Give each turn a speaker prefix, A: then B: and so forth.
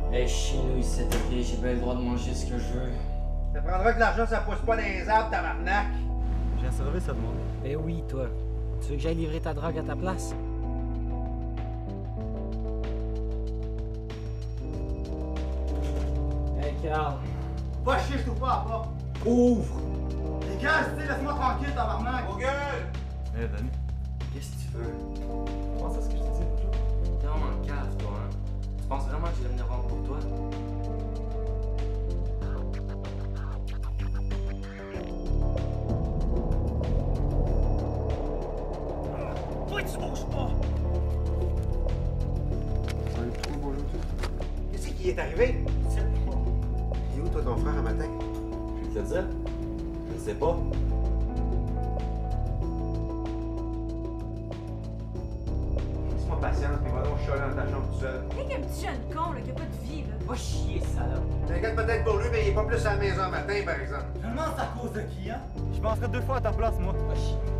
A: Hey, chez nous ici, ok? J'ai bien le droit de manger ce que je veux.
B: Ça prendra que l'argent, ça pousse pas dans les arbres, tabarnak!
C: J'ai un service à demander.
D: Ben oui, toi. Tu veux que j'aille livrer ta drogue à ta place?
A: Hey, Carl.
B: Va chier, je t'ouvre pas la porte!
A: Ouvre!
B: Dégage, tu sais, laisse-moi tranquille, tabarnak!
E: Au gueule!
C: Hé, Danny.
A: Qu'est-ce que tu veux?
C: Pense à ce que je t'ai dit l'autre jour.
A: T'es vraiment un cave, toi, hein? Tu penses vraiment que je vais venir vendre pour toi?
B: Toi, tu bouges pas! Qu'est-ce qui est arrivé? C'est pas.
E: Il est où, toi, ton frère, un matin?
F: Je vais te le dire. Je ne sais pas.
E: Laisse-moi patience, puis va donc chialer dans ta chambre tout seul.
G: T'es qu'un petit jeune con là, qui a pas de vie, là.
A: Va chier, salope!
E: T'inquiète peut-être pour lui, mais il est pas plus à la maison un matin, par exemple.
B: Je me demande c'est à cause de qui, hein?
C: Je penserais 2 fois à ta place, moi.
A: Va chier.